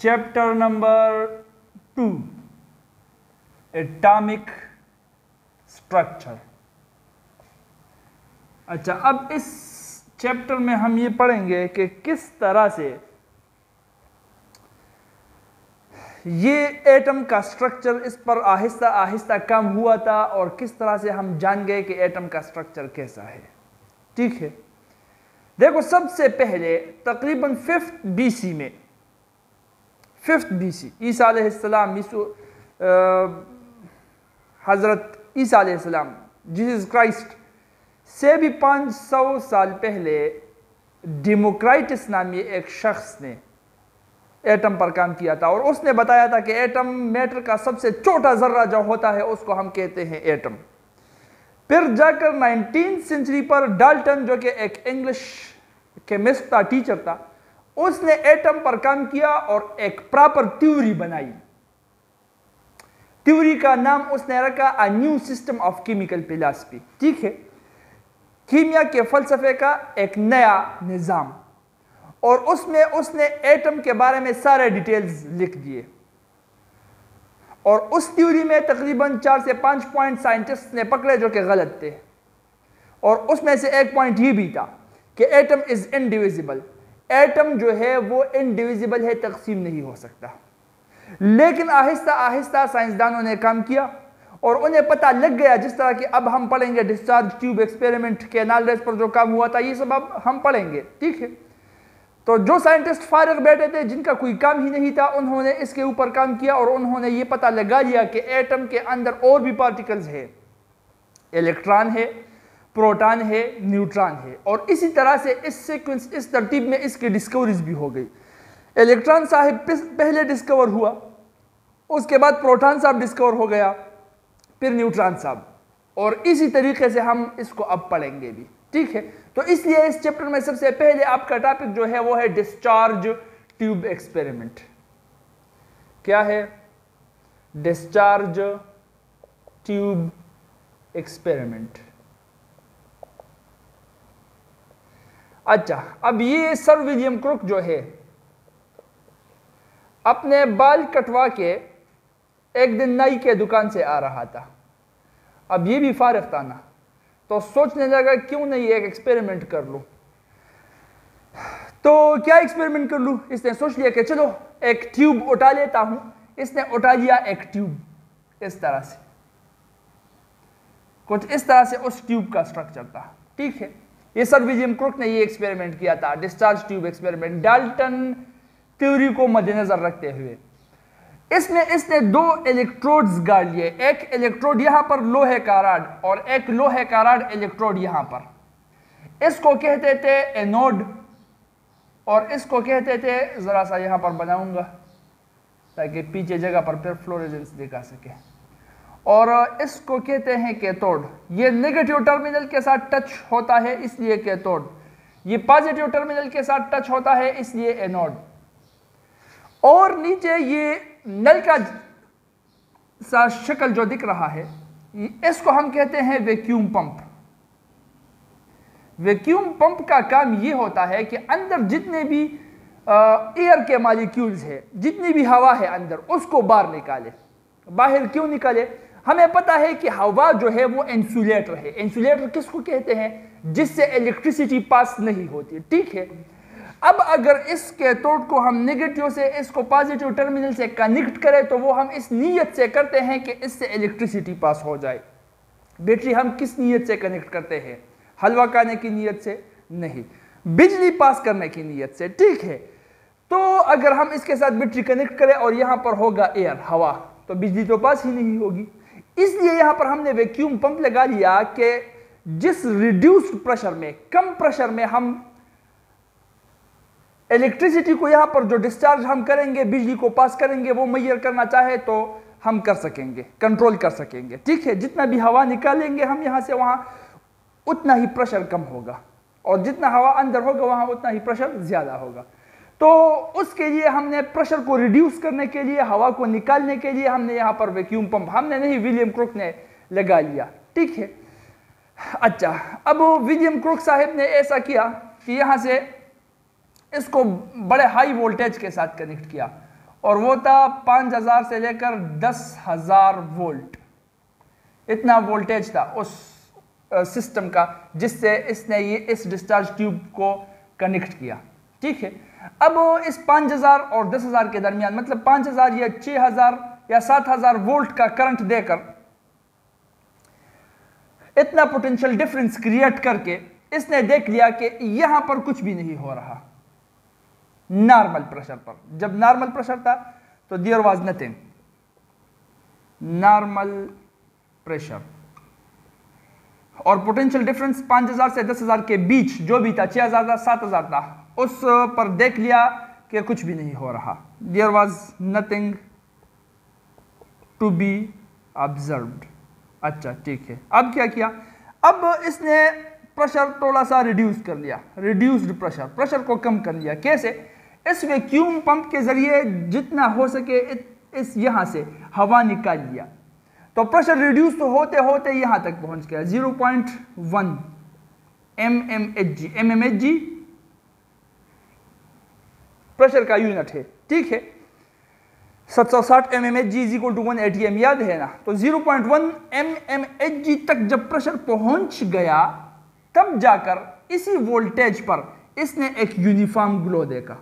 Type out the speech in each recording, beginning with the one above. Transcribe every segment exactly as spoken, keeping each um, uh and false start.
Chapter number two, atomic structure. अच्छा, अब इस चैप्टर में हम ये पढ़ेंगे कि किस तरह से ये एटम का स्ट्रक्चर, इस पर आहिस्ता आहिस्ता कम हुआ था और किस तरह से हम जान गए कि एटम का स्ट्रक्चर कैसा है। ठीक है, देखो, सबसे पहले तकरीबन फिफ्थ बीसी में, फिफ्थ बीसी ईसा अलैहिस्सलाम, हजरत ईसा अलैहिस्सलाम, जीसस क्राइस्ट से भी पाँच सौ साल पहले डेमोक्राइटस नामी एक शख्स ने एटम पर काम किया था और उसने बताया था कि एटम मैटर का सबसे छोटा जर्रा जो होता है उसको हम कहते हैं एटम। फिर जाकर नाइनटीन्थ सेंचुरी पर डाल्टन, जो कि एक इंग्लिश केमिस्ट था, टीचर था, उसने एटम पर काम किया और एक प्रॉपर थ्योरी बनाई। थ्योरी का नाम उसने रखा a new system of chemical philosophy. ठीक है, कीमिया के फलसफे का एक नया निज़ाम, और उसमें उसने एटम के बारे में सारे डिटेल्स लिख दिए। और उस थ्योरी में तकरीबन चार से पांच पॉइंट साइंटिस्ट ने पकड़े जो कि गलत थे, और उसमें से एक पॉइंट ये भी था कि एटम इज इनडिविजिबल। एटम जो है वो इनडिविजिबल है, तकसीम नहीं हो सकता। लेकिन आहिस्ता आहिस्ता साइंसदानों ने काम किया और उन्हें पता लग गया, जिस तरह कि अब हम पढ़ेंगे डिस्चार्ज ट्यूब एक्सपेरिमेंट के एनालिसिस पर जो काम हुआ था, ये सब अब हम पढ़ेंगे। ठीक है, तो जो साइंटिस्ट फारिग बैठे थे, जिनका कोई काम ही नहीं था, उन्होंने इसके ऊपर काम किया और उन्होंने ये पता लगा लिया कि एटम के अंदर और भी पार्टिकल्स है, इलेक्ट्रॉन है, प्रोटॉन है, न्यूट्रॉन है, और इसी तरह से इस सीक्वेंस, इस तरतीब में इसकी डिस्कवरीज भी हो गई। इलेक्ट्रॉन साहब पहले डिस्कवर हुआ, उसके बाद प्रोटॉन साहब डिस्कवर हो गया, फिर न्यूट्रॉन साहब, और इसी तरीके से हम इसको अब पढ़ेंगे भी। ठीक है, तो इसलिए इस चैप्टर में सबसे पहले आपका टॉपिक जो है वो है डिस्चार्ज ट्यूब एक्सपेरिमेंट। क्या है? Discharge tube experiment. अच्छा, अब ये सर विलियम क्रुक जो है अपने बाल कटवा के एक दिन नाई के दुकान से आ रहा था। अब ये भी फारिग था ना, तो सोचने लगा क्यों नहीं एक एक्सपेरिमेंट कर लूं। तो क्या एक्सपेरिमेंट कर लूं? इसने सोच लिया कि चलो एक ट्यूब उठा लेता हूं। इसने उठा लिया एक ट्यूब, इस तरह से, कुछ इस तरह से उस ट्यूब का स्ट्रक्चर था। ठीक है, ये सर विलियम क्रुक ने ये एक्सपेरिमेंट किया था, discharge tube experiment, Dalton theory को मद्देनजर रखते हुए। इसमें इसने दो इलेक्ट्रोड्स गाड़ लिए, एक इलेक्ट्रोड यहां पर लोहे का रॉड और एक लोहे का रॉड इलेक्ट्रोड यहां पर। इसको कहते थे एनोड और इसको कहते थे, जरा सा यहां पर बनाऊंगा ताकि पीछे जगह पर फिर फ्लोरेसेंस दिखा सके, और इसको कहते हैं कैथोड। ये नेगेटिव टर्मिनल के साथ टच होता है इसलिए कैथोड, ये पॉजिटिव टर्मिनल के साथ टच होता है इसलिए एनोड। और नीचे ये नल का सा शक्ल जो दिख रहा है, इसको हम कहते हैं वैक्यूम पंप। वैक्यूम पंप का काम ये होता है कि अंदर जितने भी एयर के मॉलिक्यूल्स है, जितनी भी हवा है अंदर, उसको बाहर निकाले। बाहर क्यों निकाले? हमें पता है कि हवा जो है वो इंसुलेटर है। इंसुलेटर किसको कहते हैं? जिससे इलेक्ट्रिसिटी पास नहीं होती। ठीक है, अब अगर इस कैथोड को हम नेगेटिव से इसको पॉजिटिव टर्मिनल से कनेक्ट करें तो वो हम इस नीयत से करते हैं कि इससे इलेक्ट्रिसिटी पास हो जाए। बैटरी हम किस नीयत से कनेक्ट करते हैं? हलवा खाने की नीयत से नहीं, बिजली पास करने की नीयत से। ठीक है, तो अगर हम इसके साथ बैटरी कनेक्ट करें और यहां पर होगा एयर, हवा, तो बिजली तो पास ही नहीं होगी। इसलिए यहां पर हमने वैक्यूम पंप लगा लिया कि जिस रिड्यूस्ड प्रेशर में, कम प्रेशर में हम इलेक्ट्रिसिटी को यहां पर जो डिस्चार्ज हम करेंगे, बिजली को पास करेंगे, वो मेजर करना चाहे तो हम कर सकेंगे, कंट्रोल कर सकेंगे। ठीक है, जितना भी हवा निकालेंगे हम यहां से वहां, उतना ही प्रेशर कम होगा, और जितना हवा अंदर होगा वहां उतना ही प्रेशर ज्यादा होगा। तो उसके लिए हमने प्रेशर को रिड्यूस करने के लिए, हवा को निकालने के लिए हमने यहां पर वैक्यूम पंप, हमने नहीं, विलियम क्रुक ने लगा लिया। ठीक है, अच्छा, अब विलियम क्रुक साहब ने ऐसा किया कि यहां से इसको बड़े हाई वोल्टेज के साथ कनेक्ट किया और वो था पाँच हज़ार से लेकर दस हज़ार वोल्ट। इतना वोल्टेज था उस सिस्टम का जिससे इसने ये इस डिस्चार्ज ट्यूब को कनेक्ट किया। ठीक है, अब इस पाँच हज़ार और दस हज़ार के दरमियान, मतलब पाँच हज़ार या छः हज़ार या सात हज़ार वोल्ट का करंट देकर इतना पोटेंशियल डिफरेंस क्रिएट करके इसने देख लिया कि यहां पर कुछ भी नहीं हो रहा नॉर्मल प्रेशर पर। जब नॉर्मल प्रेशर था तो there was nothing, normal pressure, और पोटेंशियल डिफरेंस पाँच हज़ार से दस हज़ार के बीच जो भी था, छः हज़ार था, सात हज़ार था, उस पर देख लिया कि कुछ भी नहीं हो रहा। There was nothing to be observed. अच्छा ठीक है, अब क्या किया, अब इसने प्रेशर थोड़ा सा रिड्यूस कर लिया, रिड्यूस्ड प्रेशर, प्रेशर को कम कर लिया। कैसे? इस वैक्यूम पंप के जरिए जितना हो सके इस यहां से हवा निकाल लिया, तो प्रेशर रिड्यूस तो होते होते यहां तक पहुंच गया zero point one M M H G. M M H G pressure का यूनिट है। ठीक है, सात सौ साठ M M H G is equal to one A T M, याद है ना? तो zero point one M M H G तक जब प्रेशर पहुंच गया तब जाकर इसी वोल्टेज पर इसने एक यूनिफॉर्म ग्लो देखा,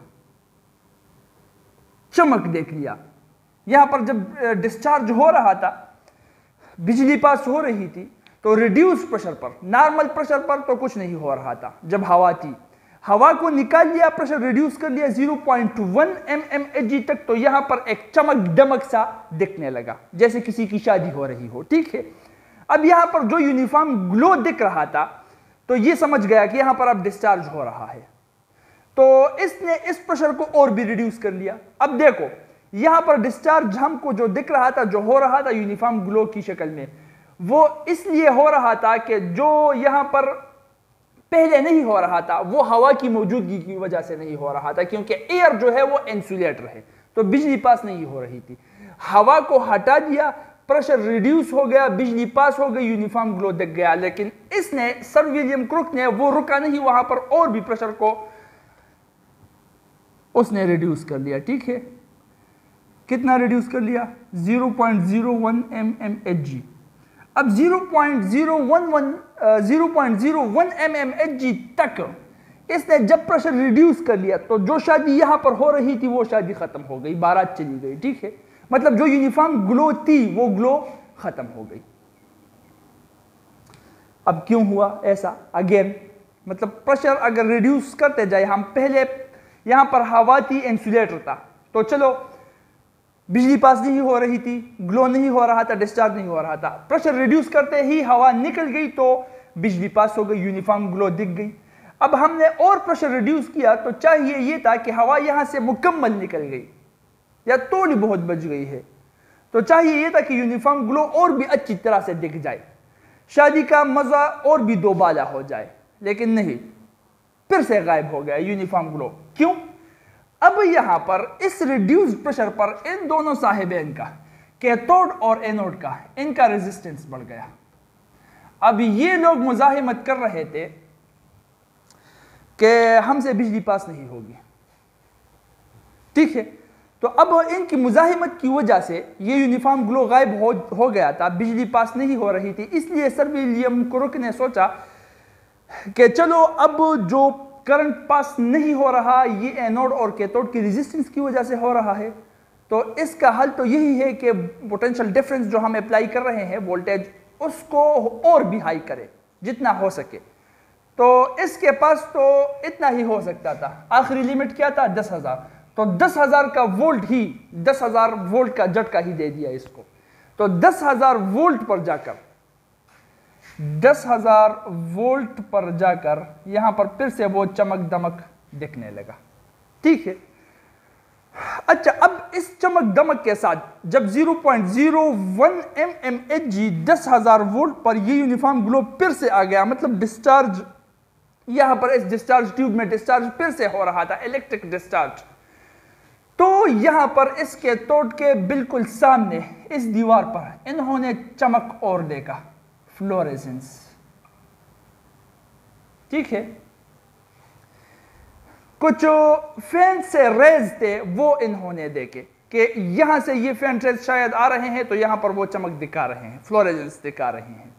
चमक देख लिया। यहां पर जब डिस्चार्ज हो रहा था, बिजली पास हो रही थी, तो रिड्यूस प्रेशर पर, नॉर्मल प्रेशर पर तो कुछ नहीं हो रहा था। जब हवा थी, हवा को निकाल लिया, प्रेशर रिड्यूस कर लिया zero point one M M H G तक, तो यहां पर एक चमक दमक सा दिखने लगा, जैसे किसी की शादी हो रही हो। ठीक है, अब यहां पर जो यूनिफॉर्म ग्लो दिख रहा था, तो ये समझ गया कि यहां पर अब डिस्चार्ज हो रहा है, तो इसने इस प्रेशर को और भी रिड्यूस कर लिया। अब देखो यहां पर डिस्चार्ज हमको जो दिख रहा था, जो हो रहा था यूनिफॉर्म ग्लो की शक्ल में, वो इसलिए हो रहा था कि जो यहां पर पहले नहीं हो रहा था वो हवा की मौजूदगी की वजह से नहीं हो रहा था, क्योंकि एयर जो है वो इंसुलेटर है, तो बिजली पास नहीं हो रही थी। हवा को हटा दिया, प्रेशर रिड्यूस हो गया, बिजली पास हो गई, यूनिफॉर्म ग्लो दिख गया। लेकिन इसने, सर विलियम क्रुक ने, वो रुका नहीं वहां पर, और भी प्रेशर को उसने रिड्यूस कर लिया। ठीक है, कितना रिड्यूस कर लिया? Zero point zero one M M H G. अब zero point zero one one zero point zero one M M H G तक इसने जब प्रेशर रिड्यूस कर लिया, तो जो शादी यहां पर हो रही थी वो शादी खत्म हो गई, बारात चली गई। ठीक है, मतलब जो यूनिफॉर्म ग्लो थी वो ग्लो खत्म हो गई। अब क्यों हुआ ऐसा? अगेन मतलब प्रेशर अगर रिड्यूस करते जाए हम, पहले यहां पर हवा थी, इंसुलेटर था, तो चलो बिजली पास नहीं हो रही थी, ग्लो नहीं हो रहा था, डिस्चार्ज नहीं हो रहा था। प्रेशर रिड्यूस करते ही हवा निकल गई तो बिजली पास हो गई, यूनिफॉर्म ग्लो दिख गई। अब हमने और प्रेशर रिड्यूस किया, तो चाहिए ये था कि हवा यहां से मुकम्मल निकल गई या थोड़ी बहुत बच गई है, तो चाहिए ये था कि यूनिफॉर्म ग्लो और भी अच्छी तरह से दिख जाए, शादी का मजा और भी दोबाला हो जाए। लेकिन नहीं, फिर से गायब हो गया यूनिफॉर्म ग्लो। क्यों? अब यहां पर इस रिड्यूस प्रेशर पर इन दोनों साहिबेन का, कैथोड और एनोड का, इनका रेजिस्टेंस बढ़ गया। अब ये लोग मुजाहिमत कर रहे थे कि हमसे बिजली पास नहीं होगी। ठीक है, तो अब इनकी मुजाहिमत की वजह से ये यूनिफॉर्म ग्लो गायब हो, हो गया था, बिजली पास नहीं हो रही थी। इसलिए सर विलियम क्रुक ने सोचा कि चलो अब जो करंट पास नहीं हो रहा, ये एनोड और कैथोड की रेजिस्टेंस की वजह से हो रहा है, तो इसका हल तो यही है कि पोटेंशियल डिफरेंस जो हम अप्लाई कर रहे हैं वोल्टेज, उसको और भी हाई करें जितना हो सके। तो इसके पास तो इतना ही हो सकता था, आखिरी लिमिट क्या था? दस हज़ार। तो दस हज़ार का वोल्ट ही, दस हज़ार वोल्ट का झटका ही दे दिया इसको। तो दस हज़ार वोल्ट पर जाकर दस हज़ार वोल्ट पर जाकर यहां पर फिर से वो चमक दमक दिखने लगा। ठीक है, अच्छा, अब इस चमक दमक के साथ जब zero point zero one M M H G दस हज़ार वोल्ट पर ये यूनिफॉर्म ग्लो फिर से आ गया, मतलब डिस्चार्ज, यहां पर इस डिस्चार्ज ट्यूब में डिस्चार्ज फिर से हो रहा था, इलेक्ट्रिक डिस्चार्ज। तो यहां पर इस कैथोड के बिल्कुल सामने इस दीवार पर इन्होंने चमक और देखा, फ्लोरेसेंस। ठीक है, कुछ फैन से रेज थे वो इन्होंने देखे। कि यहां से ये फेंट रेज शायद आ रहे हैं तो यहां पर वो चमक दिखा रहे हैं, फ्लोरेसेंस दिखा रहे हैं।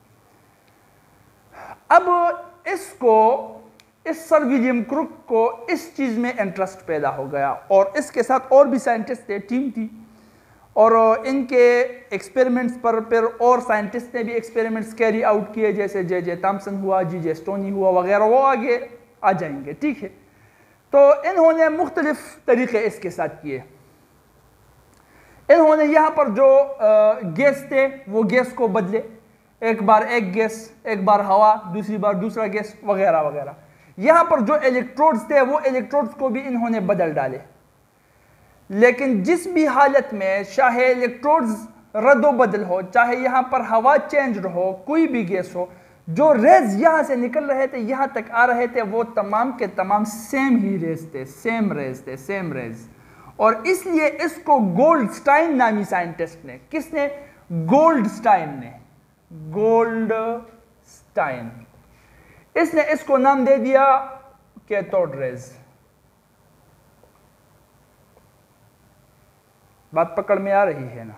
अब इसको, इस सर विलियम क्रुक को इस चीज में इंटरेस्ट पैदा हो गया और इसके साथ और भी साइंटिस्ट थे, टीम थी, और इनके एक्सपेरिमेंट्स पर फिर और साइंटिस्ट ने भी एक्सपेरिमेंट्स कैरी आउट किए, जैसे जे जे थॉम्सन हुआ, जी जे स्टोनी हुआ वगैरह, वो आगे आ जाएंगे, ठीक है। तो इन्होंने मुख्तलिफ तरीके इसके साथ किए। इन्होंने यहाँ पर जो गैस थे वो गैस को बदले, एक बार एक गैस, एक बार हवा, दूसरी बार दूसरा गैस वगैरह वगैरह। यहाँ पर जो इलेक्ट्रोड्स थे वो इलेक्ट्रोड्स को भी इन्होंने बदल डाले, लेकिन जिस भी हालत में चाहे इलेक्ट्रोड्स रद्दो बदल हो, चाहे यहाँ पर हवा चेंज हो, कोई भी गैस हो, जो रेज यहाँ से निकल रहे थे यहाँ तक आ रहे थे वो तमाम के तमाम सेम ही रेज थे, सेम रेज थे, सेम रेज। और इसलिए इसको गोल्डस्टाइन नामी साइंटिस्ट ने, किसने? गोल्डस्टाइन ने, गोल्डस्टाइन, इसने इसको नाम दे दिया कैथोड रेज। बात पकड़ में आ रही है ना?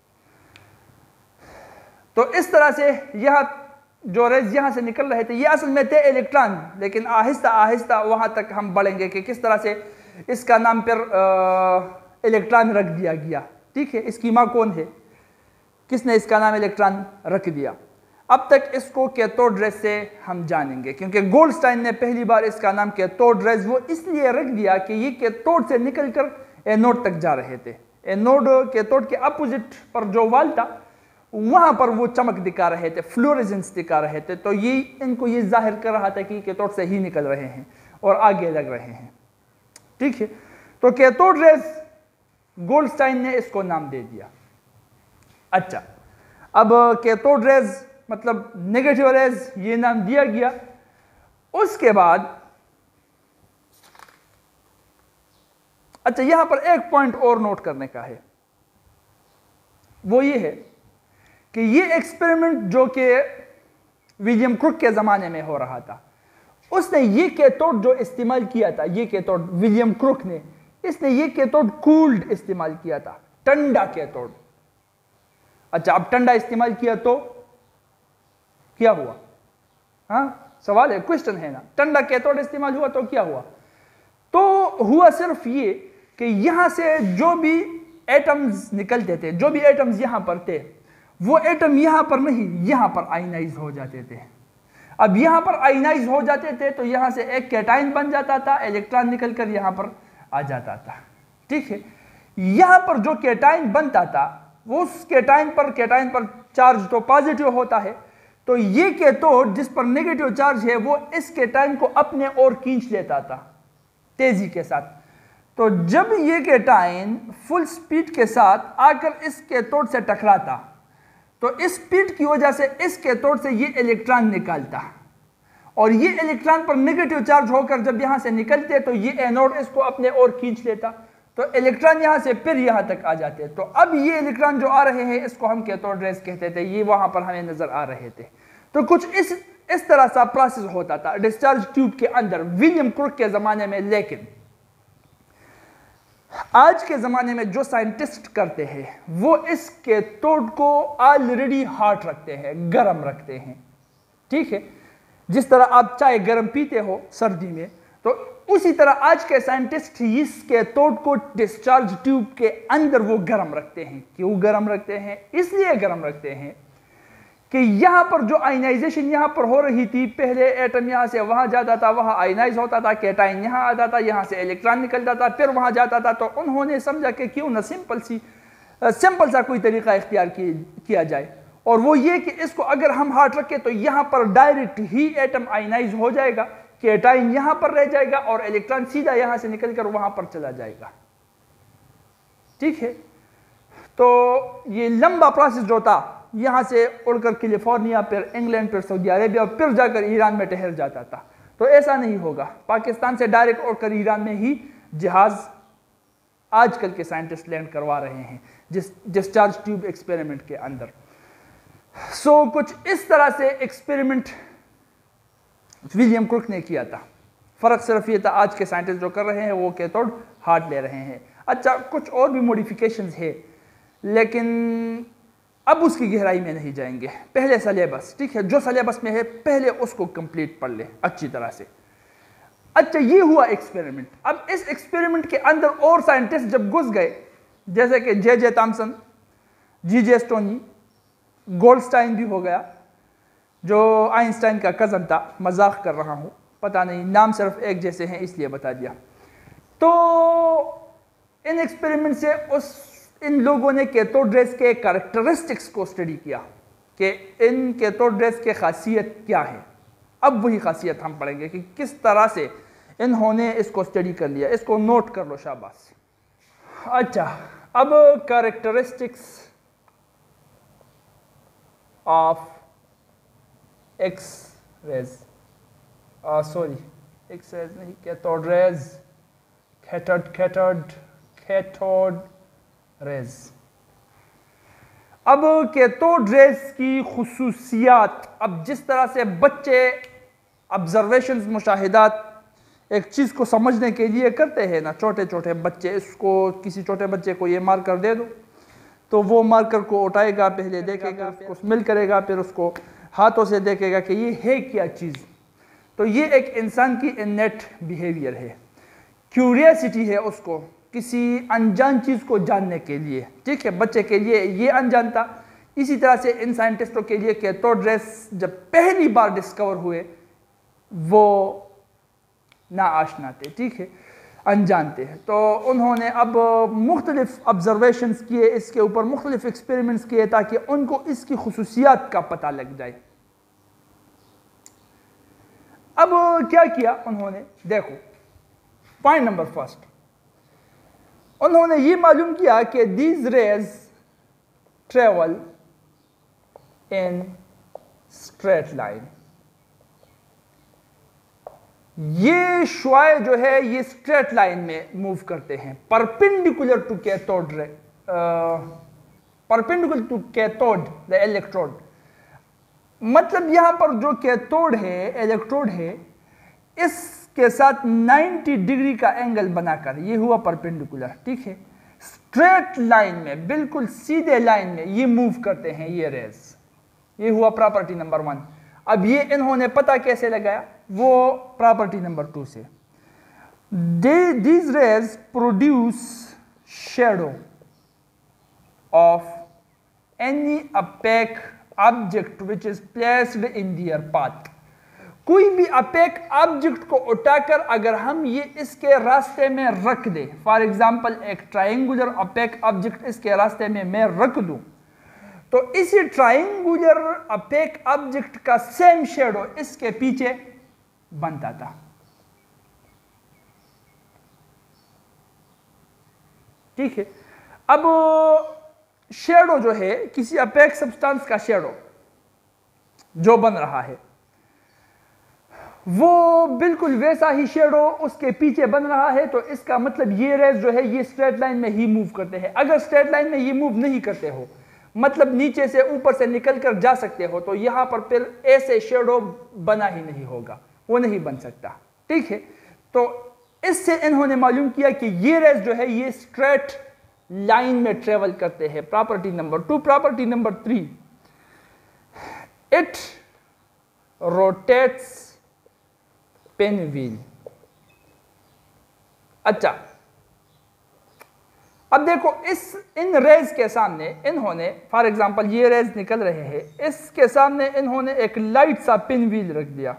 तो इस तरह से यह जो रेज यहां से निकल रहे थे ये असल में थे इलेक्ट्रॉन, लेकिन आहिस्ता आहिस्ता वहां तक हम बढ़ेंगे कि किस तरह से इसका नाम फिर इलेक्ट्रॉन रख दिया गया, ठीक है। इसकी मां कौन है, किसने इसका नाम इलेक्ट्रॉन रख दिया? अब तक इसको कैथोड रेज से हम जानेंगे, क्योंकि गोल्डस्टाइन ने पहली बार इसका नाम कैथोड रेज वो इसलिए रख दिया कि ये कैथोड से निकलकर एनोड तक जा रहे थे। एनोड कैथोड के अपोजिट पर जो वाल था वहां पर वो चमक दिखा रहे थे, फ्लोरेसेंस दिखा रहे थे, तो ये इनको ये जाहिर कर रहा था कि कैथोड से ही निकल रहे हैं और आगे लग रहे हैं, ठीक है। तो कैथोड रेज गोल्डस्टाइन ने इसको नाम दे दिया। अच्छा, अब कैथोड रेज मतलब नेगेटिव रेज ये नाम दिया गया। उसके बाद अच्छा, यहां पर एक पॉइंट और नोट करने का है, वो ये है कि ये एक्सपेरिमेंट जो कि विलियम क्रुक के जमाने में हो रहा था, उसने ये कैथोड जो इस्तेमाल किया था, ये कैथोड विलियम क्रुक ने, इसने ये कैथोड कूल्ड इस्तेमाल किया था, ठंडा कैथोड। अच्छा, अब ठंडा इस्तेमाल किया तो क्या हुआ? हाँ, सवाल है, क्वेश्चन है ना। ठंडा कैथोड इस्तेमाल हुआ तो क्या हुआ? तो हुआ सिर्फ ये कि यहां से जो भी एटम्स निकलते थे, जो भी एटम्स यहां पर थे, वो एटम यहां पर नहीं, यहां पर आयनाइज हो जाते थे। अब यहां पर आयनाइज हो जाते थे तो यहां से एक कैटाइन बन जाता था, इलेक्ट्रॉन निकलकर यहां पर आ जाता था, ठीक है। यहां पर जो कैटाइन बनता था वो उस कैटाइन पर कैटाइन पर चार्ज तो पॉजिटिव होता है, तो ये कैथोड जिस पर नेगेटिव चार्ज है वो इस कैटाइन को अपने ओर खींच लेता था तेजी के साथ। तो जब ये कैटाइन फुल स्पीड के साथ आकर इस कैथोड से टकराता तो इस स्पीड की वजह से इस कैथोड से ये इलेक्ट्रॉन निकलता, और ये इलेक्ट्रॉन पर नेगेटिव चार्ज होकर जब यहां से निकलते तो ये एनोड इसको अपने ओर खींच लेता, तो इलेक्ट्रॉन यहां से फिर यहां तक आ जाते। तो अब ये इलेक्ट्रॉन जो आ रहे हैं इसको हम कैथोड रेज कहते थे, ये वहां पर हमें नजर आ रहे थे। तो कुछ इस इस तरह सा प्रोसेस होता था डिस्चार्ज ट्यूब के अंदर विलियम क्रुक के जमाने में। लेकिन आज के जमाने में जो साइंटिस्ट करते हैं वो इस कैथोड को ऑलरेडी हॉट रखते हैं, गर्म रखते हैं, ठीक है। जिस तरह आप चाय गर्म पीते हो सर्दी में, तो उसी तरह आज के साइंटिस्ट इस कैथोड को डिस्चार्ज ट्यूब के अंदर वो गर्म रखते हैं। क्यों गर्म रखते हैं? इसलिए गर्म रखते हैं कि यहां पर जो आयनाइजेशन यहां पर हो रही थी, पहले एटम यहां से वहां जाता था, वहां आयनाइज होता था, कैटाइन यहां आता था, यहां से इलेक्ट्रॉन निकलता था, फिर वहां जाता था। तो उन्होंने समझा कि क्यों ना सिंपल सी सिंपल सा कोई तरीका इख्तियार किया जाए, और वो ये कि इसको अगर हम हॉट रखें तो यहां पर डायरेक्ट ही एटम आयनाइज हो जाएगा, कैटाइन यहां पर रह जाएगा और इलेक्ट्रॉन सीधा यहां से निकलकर वहां पर चला जाएगा, ठीक है। तो ये लंबा प्रोसेस जो था, यहां से उड़कर कैलिफोर्निया, फिर इंग्लैंड, फिर सऊदी अरेबिया, फिर जाकर ईरान में ठहर जाता था। तो ऐसा नहीं होगा, पाकिस्तान से डायरेक्ट उड़कर ईरान में ही जहाज आजकल के साइंटिस्ट लैंड करवा रहे हैं जिस डिस्चार्ज ट्यूब एक्सपेरिमेंट के अंदर। सो so, कुछ इस तरह से एक्सपेरिमेंट विलियम क्रुक ने किया था। फर्क सिर्फ ये था आज के साइंटिस्ट जो कर रहे हैं वो कैथोड हॉट ले रहे हैं। अच्छा, कुछ और भी मॉडिफिकेशंस है, लेकिन अब उसकी गहराई में नहीं जाएंगे। पहले सलेबस, ठीक है, जो सलेबस में है पहले उसको कंप्लीट पढ़ ले अच्छी तरह से। अच्छा, ये हुआ एक्सपेरिमेंट। अब इस एक्सपेरिमेंट के अंदर और साइंटिस्ट जब घुस गए, जैसे कि J J Thomson, G J Stoney, Goldstein भी हो गया जो आइंस्टाइन का कज़न था, मजाक कर रहा हूँ, पता नहीं, नाम सिर्फ एक जैसे हैं इसलिए बता दिया। तो इन एक्सपेरिमेंट से उस इन लोगों ने कैथोड के कैरेक्टरिस्टिक्स को स्टडी किया कि इन कैथोड के खासियत क्या है। अब वही खासियत हम पढ़ेंगे कि किस तरह से इन्होंने इसको स्टडी कर लिया। इसको नोट कर लो, शाबाश। अच्छा, अब characteristics of X rays, sorry X rays नहीं, cathode rays, cathode cathode cathode rays. अब कैथोड रेज की खुसूसियात, अब जिस तरह से बच्चे ऑब्जर्वेशंस, मुशाहिदात एक चीज़ को समझने के लिए करते हैं ना, छोटे छोटे बच्चे, इसको किसी छोटे बच्चे को ये मार्कर दे दो तो वो मार्कर को उठाएगा, पहले देखेगा, उसको स्मेल करेगा, फिर उसको हाथों से देखेगा कि ये है क्या चीज़। तो ये एक इंसान की इनेट बिहेवियर है, क्यूरियसिटी है उसको किसी अनजान चीज़ को जानने के लिए, ठीक है। बच्चे के लिए ये अनजान था, इसी तरह से इन साइंटिस्टों के लिए कैथोड रेज जब पहली बार डिस्कवर हुए वो ना आशना थे, ठीक है, अनजान थे। तो उन्होंने अब मुख्तलिफ ऑब्जर्वेशंस किए, इसके ऊपर मुख्तलिफ एक्सपेरिमेंट्स किए ताकि उनको इसकी खुसूसियात का पता लग जाए। अब क्या किया उन्होंने, देखो पॉइंट नंबर फर्स्ट, उन्होंने ये मालूम किया कि these rays travel in straight line. ये शुआए जो है ये स्ट्रेट लाइन में मूव करते हैं, perpendicular to cathode ray, perpendicular to cathode the electrode. मतलब यहां पर जो कैथोड है, इलेक्ट्रोड है, इसके साथ नब्बे डिग्री का एंगल बनाकर ये हुआ परपेंडिकुलर, ठीक है। स्ट्रेट लाइन में, बिल्कुल सीधे लाइन में ये मूव करते हैं ये रेज। ये हुआ प्रॉपर्टी नंबर वन। अब ये इन्होंने पता कैसे लगाया, वो प्रॉपर्टी नंबर टू से। These rays produce shadow of any opaque object which is placed in their path. कोई भी अपेक ऑब्जेक्ट को उठाकर अगर हम ये इसके रास्ते में रख दें, फॉर एग्जांपल एक ट्रायंगुलर अपेक ऑब्जेक्ट इसके रास्ते में मैं रख दूं, तो इसी ट्रायंगुलर अपेक ऑब्जेक्ट का सेम शेडो इसके पीछे बनता था, ठीक है। अब शेडो जो है, किसी अपेक सब्सटेंस का शेडो जो बन रहा है वो बिल्कुल वैसा ही शेडो उसके पीछे बन रहा है, तो इसका मतलब ये रेज जो है ये स्ट्रेट लाइन में ही मूव करते हैं। अगर स्ट्रेट लाइन में ये मूव नहीं करते हो, मतलब नीचे से ऊपर से निकल कर जा सकते हो, तो यहां पर फिर ऐसे शेडो बना ही नहीं होगा, वो नहीं बन सकता, ठीक है। तो इससे इन्होंने मालूम किया कि ये रेज जो है ये स्ट्रेट लाइन में ट्रेवल करते हैं। Property number two. Property number three, it rotates pin wheel. अच्छा, अब देखो इस इन रेज के सामने इन्होंने, फॉर एग्जांपल ये रेज निकल रहे हैं, इसके सामने इन्होंने एक लाइट सा पिन व्हील रख दिया।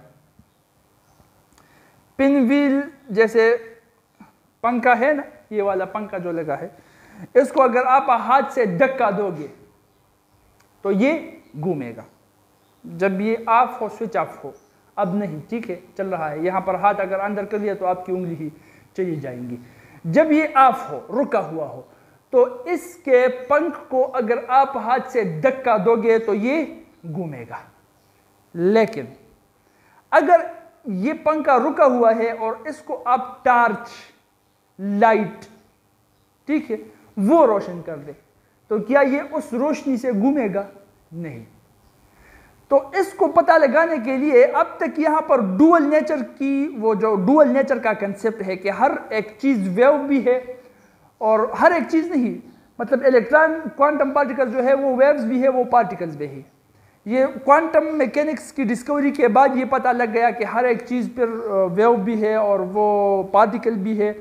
पिन व्हील जैसे पंखा है ना, ये वाला पंखा जो लगा है, इसको अगर आप हाथ से धक्का दोगे तो ये घूमेगा। जब ये ऑफ हो, स्विच ऑफ हो, अब नहीं, ठीक है, चल रहा है, यहां पर हाथ अगर अंदर कर लिया तो आपकी उंगली ही चली जाएंगी। जब ये ऑफ हो, रुका हुआ हो, तो इसके पंख को अगर आप हाथ से धक्का दोगे तो ये घूमेगा। लेकिन अगर ये पंखा रुका हुआ है और इसको आप टार्च, लाइट, ठीक है, वो रोशन कर दे, तो क्या ये उस रोशनी से घूमेगा? नहीं। तो इसको पता लगाने के लिए अब तक यहां पर डुअल नेचर की, वो जो डुअल नेचर का कंसेप्ट है कि हर एक चीज वेव भी है और हर एक चीज़ नहीं, मतलब इलेक्ट्रॉन क्वांटम पार्टिकल जो है वो वेव्स भी है, वो पार्टिकल्स भी है। ये क्वांटम मैकेनिक्स की डिस्कवरी के बाद ये पता लग गया कि हर एक चीज़ पर वेव भी है और वो पार्टिकल भी है।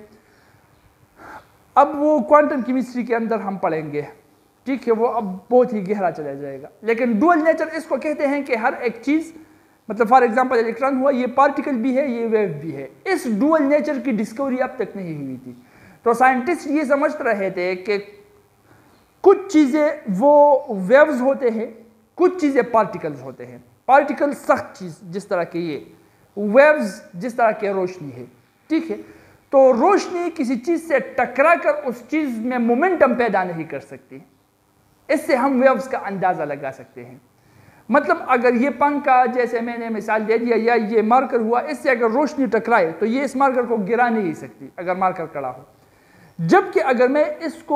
अब वो क्वांटम केमिस्ट्री के अंदर हम पढ़ेंगे, ठीक है, वो अब बहुत ही गहरा चला जाएगा। लेकिन डुअल नेचर इसको कहते हैं कि हर एक चीज़, मतलब फॉर एग्जांपल इलेक्ट्रॉन हुआ, ये पार्टिकल भी है, ये वेव भी है। इस डुअल नेचर की डिस्कवरी अब तक नहीं हुई थी। तो साइंटिस्ट ये समझ रहे थे कि कुछ चीज़ें वो वेव्स होते हैं, कुछ चीज़ें पार्टिकल्स होते हैं। पार्टिकल सख्त चीज़ जिस तरह के ये, वेव्स जिस तरह के रोशनी है, ठीक है। तो रोशनी किसी चीज़ से टकरा कर उस चीज़ में मोमेंटम पैदा नहीं कर सकती। इससे हम वेव्स का अंदाज़ा लगा सकते हैं। मतलब अगर ये पंखा, जैसे मैंने मिसाल दे दिया, या ये मार्कर हुआ, इससे अगर रोशनी टकराए तो ये इस मार्कर को गिरा नहीं सकती अगर मार्कर खड़ा हो। जबकि अगर मैं इसको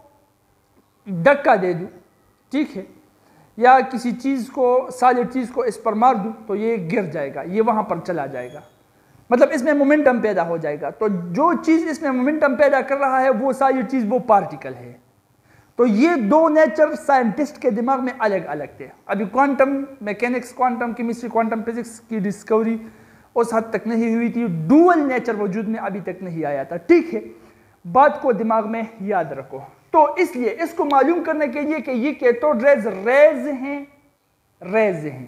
धक्का दे दूं, ठीक है, या किसी चीज़ को, सॉलिड चीज़ को इस पर मार दूं, तो ये गिर जाएगा, ये वहाँ पर चला जाएगा, मतलब इसमें मोमेंटम पैदा हो जाएगा। तो जो चीज़ इसमें मोमेंटम पैदा कर रहा है वो सॉलिड चीज़, वो पार्टिकल है। तो ये दो नेचर साइंटिस्ट के दिमाग में अलग अलग थे। अभी quantum mechanics, quantum chemistry, quantum physics की डिस्कवरी उस हद तक नहीं हुई थी। डुअल नेचर वजूद में अभी तक नहीं आया था, ठीक है। बात को दिमाग में याद रखो। तो इसलिए इसको मालूम करने के लिए कि ये कैथोड रेज रेज हैं, रेज हैं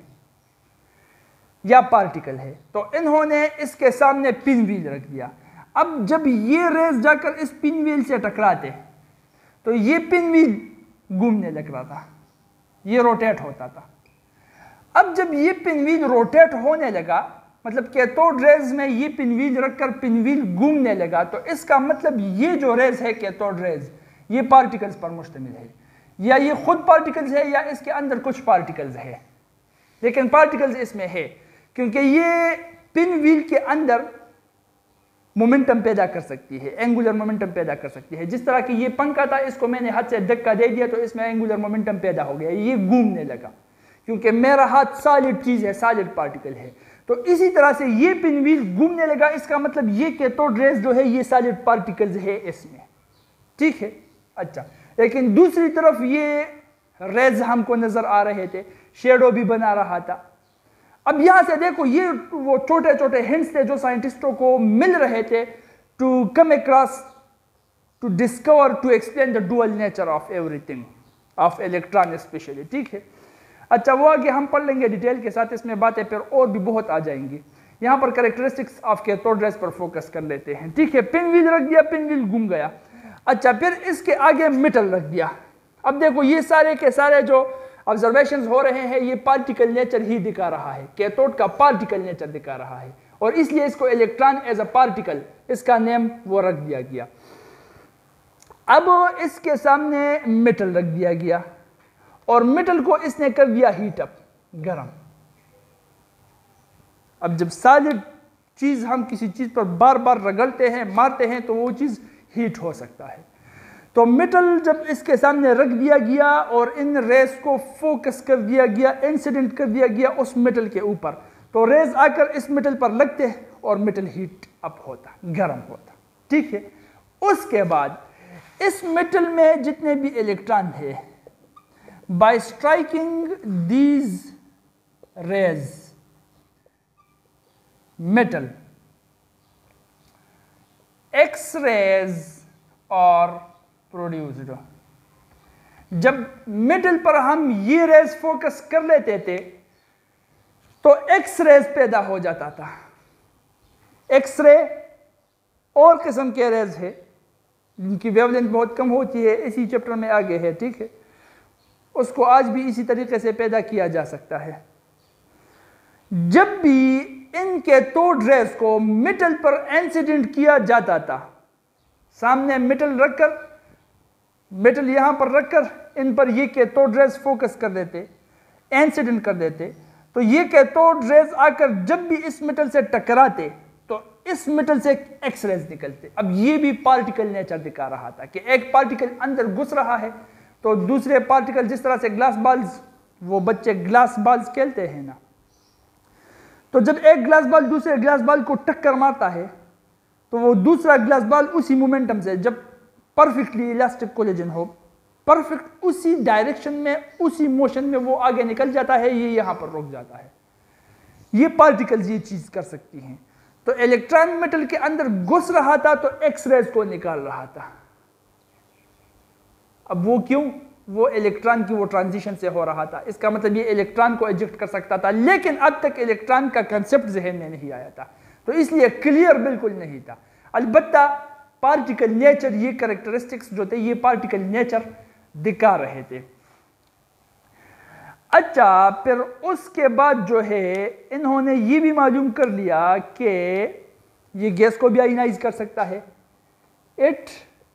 या पार्टिकल है, तो इन्होंने इसके सामने पिन व्हील रख दिया। अब जब ये रेज जाकर इस पिन व्हील से टकराते तो ये पिन व्हील घूमने लग रहा था, ये रोटेट होता था। अब जब ये पिन व्हील रोटेट होने लगा, मतलब कैथोड रेज में ये पिन व्हील रखकर पिन व्हील घूमने लगा, तो इसका मतलब ये जो रेज है कैथोड रेज, ये पार्टिकल्स पर मुश्तमिल है, या ये खुद पार्टिकल्स है या इसके अंदर कुछ पार्टिकल्स है। लेकिन पार्टिकल्स इसमें है क्योंकि ये पिन व्हील के अंदर मोमेंटम पैदा कर सकती है, एंगुलर मोमेंटम पैदा कर सकती है। जिस तरह की ये पंखा था, इसको मैंने हाथ से धक्का दे दिया तो इसमें एंगुलर मोमेंटम पैदा हो गया, ये घूमने लगा, क्योंकि मेरा हाथ सॉलिड चीज है, सॉलिड पार्टिकल है। तो इसी तरह से ये पिन व्हील घूमने लगा, इसका मतलब ये कैथोड रेज जो है ये सॉलिड पार्टिकल्स है इसमें, ठीक है। अच्छा, लेकिन दूसरी तरफ ये रेज हमको नजर आ रहे थे, शेडो भी बना रहा था। अब यहां से देखो, ये वो छोटे छोटे हिंट्स थे जो साइंटिस्टों को मिल रहे थे to come across, to discover, to explain the dual nature of everything, of electron specially, ठीक है। अच्छा, वो आगे हम पढ़ लेंगे डिटेल के साथ, इसमें बातें फिर और भी बहुत आ जाएंगी। यहाँ पर कैरेक्टरिस्टिक्स ऑफ कैथोड रेज पर फोकस कर लेते हैं, ठीक है। पिन व्हील रख दिया, पिन व्हील घूम गया। अच्छा, फिर इसके आगे मेटल रख दिया। अब देखो, ये सारे के सारे जो ऑब्जर्वेशंस हो रहे हैं, ये पार्टिकल नेचर ही दिखा रहा है, कैथोड का पार्टिकल नेचर दिखा रहा है, और इसलिए इसको इलेक्ट्रॉन एज अ पार्टिकल, इसका नेम वो रख दिया गया। अब इसके सामने मेटल रख दिया गया, और मेटल को इसने कर दिया हीट अप, गर्म। अब जब सॉलिड चीज हम किसी चीज पर बार बार रगड़ते हैं, मारते हैं, तो वो चीज हीट हो सकता है। तो मेटल जब इसके सामने रख दिया गया और इन रेस को फोकस कर दिया गया, इंसिडेंट कर दिया गया उस मेटल के ऊपर, तो रेज आकर इस मेटल पर लगते और मेटल हीट अप होता, गर्म होता, ठीक है। उसके बाद इस मेटल में जितने भी इलेक्ट्रॉन है, by striking these rays, metal, X rays और प्रोड्यूस्ड। जब मेटल पर हम ये रेज फोकस कर लेते थे तो एक्स रेज पैदा हो जाता था। एक्स रे और किस्म के रेज है जिनकी वेवलेंथ बहुत कम होती है, इसी चैप्टर में आगे है, ठीक है। उसको आज भी इसी तरीके से पैदा किया जा सकता है। जब भी इन कैथोड रेज को मेटल पर इंसिडेंट किया जाता था, सामने मेटल रखकर, मेटल यहां पर रखकर इन पर ये कैथोड रेज फोकस कर देते, इंसिडेंट कर देते, तो ये कैथोड रेज आकर जब भी इस मेटल से टकराते तो इस मेटल से एक्स रेज निकलते। अब ये भी पार्टिकल नेचर दिखा रहा था कि एक पार्टिकल अंदर घुस रहा है तो दूसरे पार्टिकल, जिस तरह से ग्लास बॉल्स, वो बच्चे ग्लास बॉल्स खेलते हैं ना, तो जब एक ग्लास बॉल दूसरे ग्लास बॉल को टक्कर मारता है तो वो दूसरा ग्लास बॉल उसी मोमेंटम से, जब परफेक्टली इलास्टिक कोलेजन हो, परफेक्ट उसी डायरेक्शन में, उसी मोशन में वो आगे निकल जाता है, ये यहां पर रुक जाता है। ये पार्टिकल्स ये चीज कर सकती हैं। तो इलेक्ट्रॉन मेटल के अंदर घुस रहा था तो एक्स रेज को निकाल रहा था। अब वो क्यों? वो इलेक्ट्रॉन की वो ट्रांजिशन से हो रहा था। इसका मतलब ये इलेक्ट्रॉन को इजेक्ट कर सकता था, लेकिन अब तक इलेक्ट्रॉन का कंसेप्ट जहन में नहीं आया था, तो इसलिए क्लियर बिल्कुल नहीं था। अलबत्ता पार्टिकल नेचर, ये कैरेक्टरिस्टिक्स जो थे, ये पार्टिकल नेचर दिखा रहे थे। अच्छा, फिर उसके बाद जो है इन्होंने ये भी मालूम कर लिया कि ये गैस को भी आयनाइज कर सकता है। It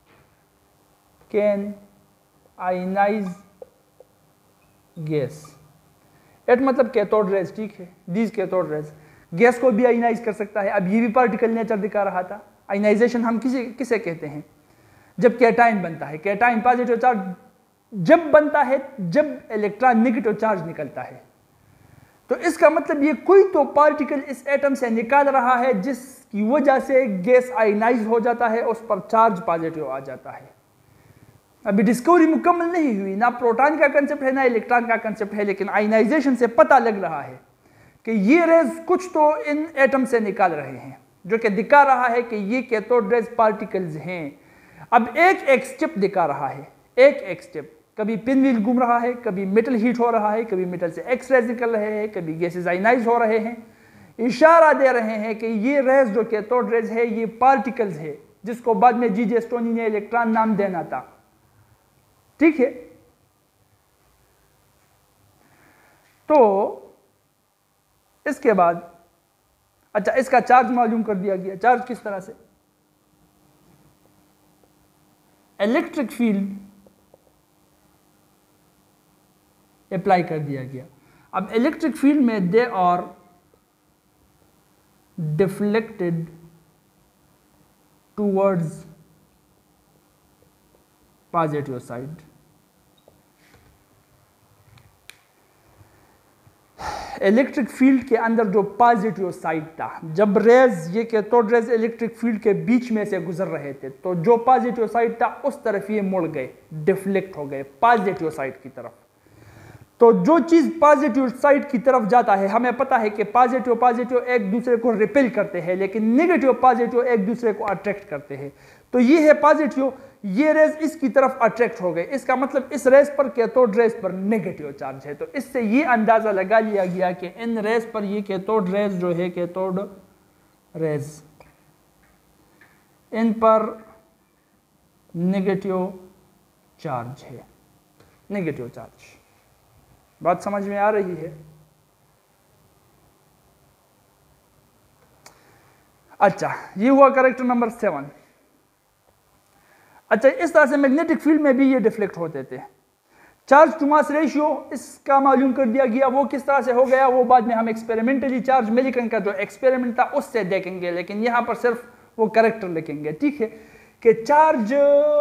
can ionise gas. It मतलब कैथोड रेज, ठीक है, दीज कैथोड रेज गैस को भी आयनाइज कर सकता है। अब ये भी पार्टिकल नेचर दिखा रहा था। आयनाइजेशन हम किसे किसे कहते हैं? जब कैटायन बनता है, कैटायन पॉजिटिव चार्ज जब बनता है, जब इलेक्ट्रॉन नेगेटिव चार्ज निकलता है। तो इसका मतलब ये कोई तो पार्टिकल इस एटम से निकाल रहा है जिसकी वजह से गैस आयनाइज हो जाता है, उस पर चार्ज पॉजिटिव आ जाता है। अभी डिस्कवरी मुकम्मल नहीं हुई, ना प्रोटॉन का कंसेप्ट है ना इलेक्ट्रॉन का कंसेप्ट है, लेकिन आयनाइजेशन से पता लग रहा है कि ये रेज कुछ तो इन एटम से निकाल रहे हैं, जो कि दिखा रहा है कि ये कैथोड रेज पार्टिकल्स हैं। अब एक एक स्टेप दिखा रहा है, एक एक स्टेप। कभी पिन व्हील घूम रहा है, कभी मेटल हीट हो रहा है, कभी मेटल से एक्स रेज निकल रहे हैं, कभी गैसेज आयनाइज हो रहे हैं। इशारा दे रहे हैं कि ये रेज जो कैथोड रेज है, ये पार्टिकल्स है, जिसको बाद में जी जे स्टोनी ने इलेक्ट्रॉन नाम देना था, ठीक है। तो इसके बाद अच्छा, इसका चार्ज मालूम कर दिया गया। चार्ज किस तरह से? इलेक्ट्रिक फील्ड अप्लाई कर दिया गया। अब इलेक्ट्रिक फील्ड में they are deflected towards positive side. Electric field के अंदर जो पॉजिटिव साइड था, जब रेज ये कैथोड रेज इलेक्ट्रिक फील्ड के बीच में से गुजर रहे थे, तो जो पॉजिटिव साइड था उस तरफ ये मुड़ गए, डिफ्लेक्ट हो गए पॉजिटिव साइड की तरफ। तो जो चीज पॉजिटिव साइड की तरफ जाता है, हमें पता है कि पॉजिटिव पॉजिटिव एक दूसरे को रिपेल करते हैं, लेकिन नेगेटिव पॉजिटिव एक दूसरे को अट्रैक्ट करते हैं। तो ये है पॉजिटिव, ये रेज इसकी तरफ अट्रैक्ट हो गए। इसका मतलब इस रेज पर कैथोड रेज पर नेगेटिव चार्ज है। तो इससे ये अंदाजा लगा लिया गया कि इन रेज पर ये कैथोड रेज जो है, कैथोड रेज, इन पर नेगेटिव चार्ज है, नेगेटिव चार्ज। बात समझ में आ रही है? अच्छा, ये हुआ करेक्टर नंबर सेवन। अच्छा, इस तरह से मैग्नेटिक फील्ड में भी ये डिफ्लेक्ट होते थे। चार्ज टू मास रेशियो इसका मालूम कर दिया गया। वो किस तरह से हो गया वो बाद में हम एक्सपेरिमेंटली चार्ज मिलिकन का जो एक्सपेरिमेंट था उससे देखेंगे, लेकिन यहां पर सिर्फ वो करेक्टर लिखेंगे, ठीक है, कि चार्ज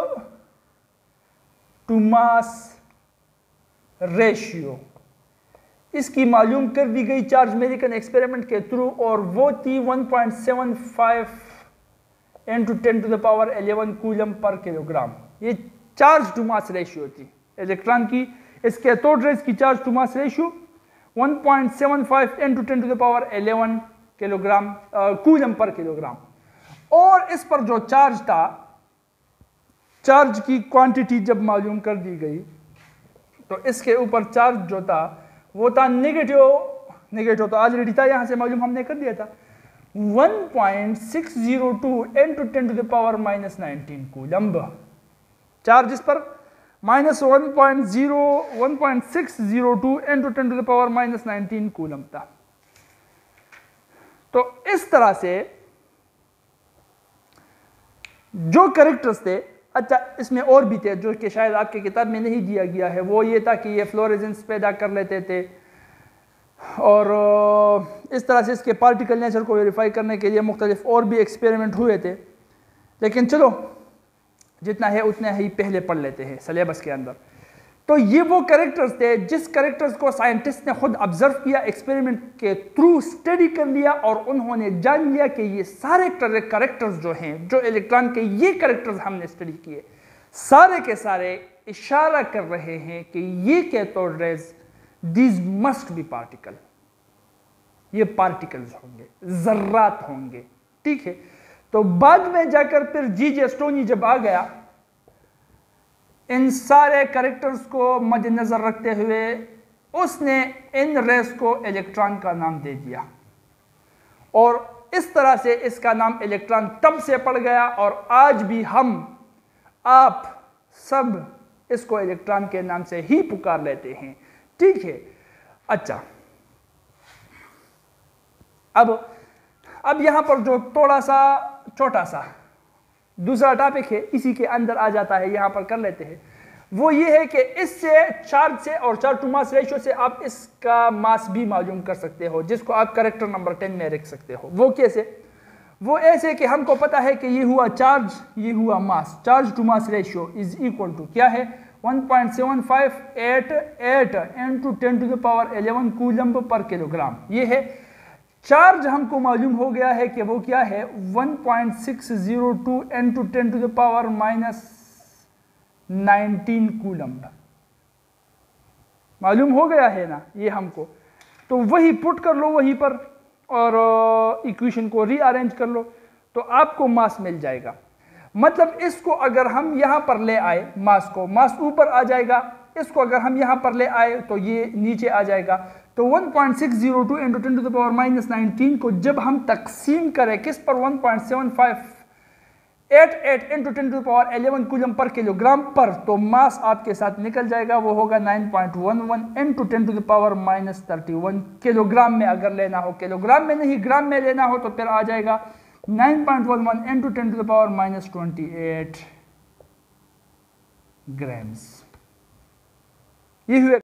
टू मास रेशियो इसकी मालूम कर दी गई चार्ज मेरिकन एक्सपेरिमेंट के थ्रू, और वो थी one point seven five into ten to the power eleven coulomb per kilogram. ये चार्ज टू मास रेशियो थी इलेक्ट्रॉन की। इस कैथोड रेज की charge to mass ratio one point seven five into ten to the power eleven kilogram coulomb per kilogram. और इस पर जो charge था, चार्ज की क्वांटिटी जब मालूम कर दी गई, तो इसके ऊपर चार्ज जो था वो था नेगेटिव, नेगेटिव तो ऑलरेडी था, यहां से मालूम हमने कर दिया था, one point six zero two into ten to the power minus nineteen coulomb. Charge इस पर minus one point zero one point six zero two into ten to the power minus nineteen coulomb था। तो इस तरह से जो characters थे, अच्छा इसमें और भी थे जो कि शायद आपकी किताब में नहीं दिया गया है, वो ये था कि ये फ्लोरेसेंस पैदा कर लेते थे, और इस तरह से इसके पार्टिकल नेचर को वेरीफाई करने के लिए मुख्तलिफ और भी एक्सपेरिमेंट हुए थे। लेकिन चलो जितना है उतना ही पहले पढ़ लेते हैं सिलेबस के अंदर। तो ये वो कैरेक्टर्स थे जिस कैरेक्टर्स को साइंटिस्ट ने खुद ऑब्जर्व किया, एक्सपेरिमेंट के थ्रू स्टडी कर लिया, और उन्होंने जान लिया कि ये सारे कैरेक्टर्स जो हैं, जो इलेक्ट्रॉन के ये कैरेक्टर्स हमने स्टडी किए, सारे के सारे इशारा कर रहे हैं कि ये cathode rays these must be particle, ये पार्टिकल्स होंगे, जर्रात होंगे। ठीक है, तो बाद में जाकर फिर जी जे स्टोनी जब आ गया, इन सारे कैरेक्टर्स को मद्देनजर रखते हुए उसने इन रेस को इलेक्ट्रॉन का नाम दे दिया, और इस तरह से इसका नाम इलेक्ट्रॉन तब से पड़ गया, और आज भी हम आप सब इसको इलेक्ट्रॉन के नाम से ही पुकार लेते हैं। ठीक है, अच्छा, अब अब यहां पर जो थोड़ा सा छोटा सा दूसरा टॉपिक है, इसी के अंदर आ जाता है, यहां पर कर लेते हैं। वो ये है कि इससे चार्ज से और चार्ज टू मास रेशियो से आप इसका मास भी मालूम कर सकते हो, जिसको आप कैरेक्टर नंबर टेन में रख सकते हो। वो कैसे? वो ऐसे कि हमको पता है कि ये हुआ चार्ज, ये हुआ mass. Charge to mass ratio is equal to क्या है? One point seven five eight eight into ten to the power eleven coulomb per kilogram. ये है चार्ज। हमको मालूम हो गया है कि वो क्या है? One point six zero two into ten to the power minus nineteen coulomb मालूम हो गया है ना ये हमको। तो वही पुट कर लो वहीं पर और इक्वेशन को रीअरेंज कर लो तो आपको मास मिल जाएगा। मतलब इसको अगर हम यहां पर ले आए, मास को, मास ऊपर आ जाएगा, इसको अगर हम यहां पर ले आए तो ये नीचे आ जाएगा। तो one point six zero two into ten to the power minus nineteen को जब हम तकसीम करें किस पर? One point seven five eight eight into ten to the power eleven coulomb per kilogram पर, तो मास आपके साथ निकल जाएगा। वो होगा nine point one one into ten to the power minus thirty one kilogram में अगर लेना हो। किलोग्राम में नहीं, ग्राम में लेना हो तो फिर आ जाएगा nine point one one into ten to the power minus twenty eight grams. ये हुए